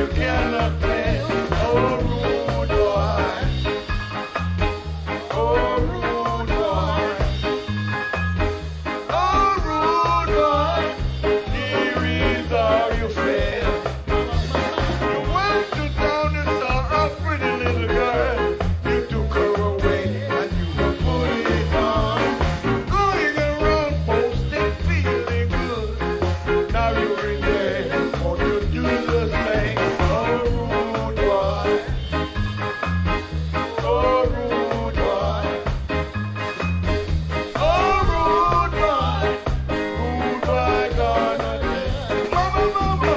you cannot play. Oh, rude boy. Oh, rude boy. Oh, rude boy. Here is how you fail. You went to town and saw a pretty little girl. You took her away and you were putting it on. Going around posting, feeling good. Now you're in there, won't you do the same? Oh, rude boy. Oh, rude boy. Oh, rude boy. Rude boy gonna tell. Mama, mama.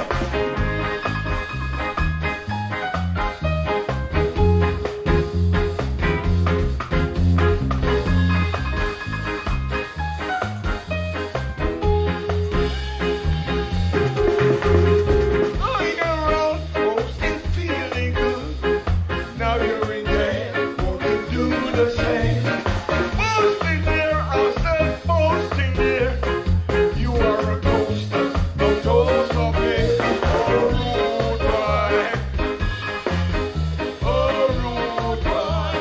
Going around posting, feeling good. Now you're in jail, won't you do the same? Posting there, I said posting there. You are a ghost, no toast of me. Oh, rude boy. Oh, rude boy.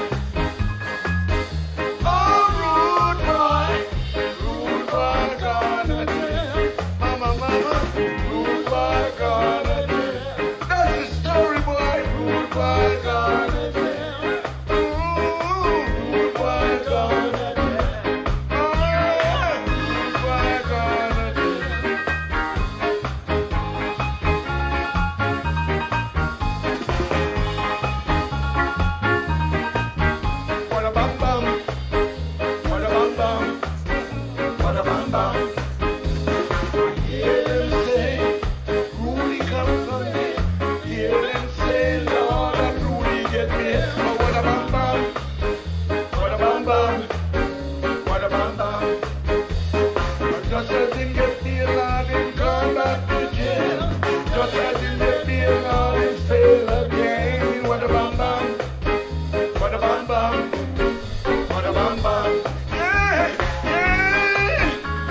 Oh, rude boy. Rude boy gonna tell. Mama, mama, rude boy gonna tell. That's the story, boy. Rude boy gonna tell. Ooh, rude boy gonna tell. Oh, yeah. Rude boy gonna tell. What a bam bam. What a bam bam. What a bam bam. Hear them say, Rudy come from there. Hear them say, Lord, that Rudy get me. Oh, what a bam bam. What a bam bam. What a bam bam. Just as him get bail and him come back to jail. Just as him get bail and him fail again. What a bam bam. What a bam bam. What a bam bam. Yeah, yeah.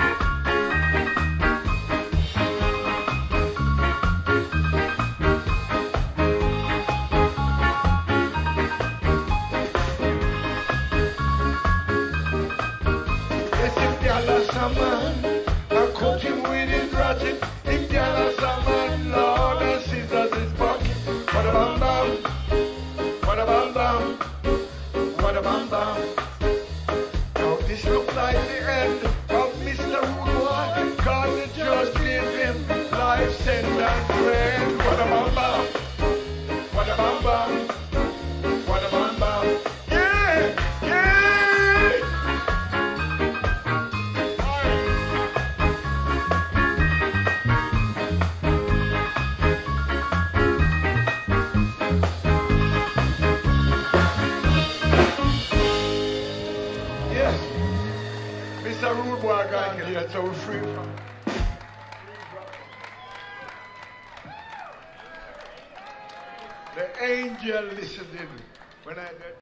Yes, if y'all are some man, I cook him with his ratchet. If y'all are some man, Lord, the scissors his pocket. What a bam bam. What a bam bam. What a bam bam. Now this look like the end of Mr. Rude Boy. Cause the judge gave him life sentence. Friend. What a bam bam. What a bam bam. What a bam bam. Yeah, yeah. Yes, Mr. Rude Boy got here, so we're free from. The angel listened in when I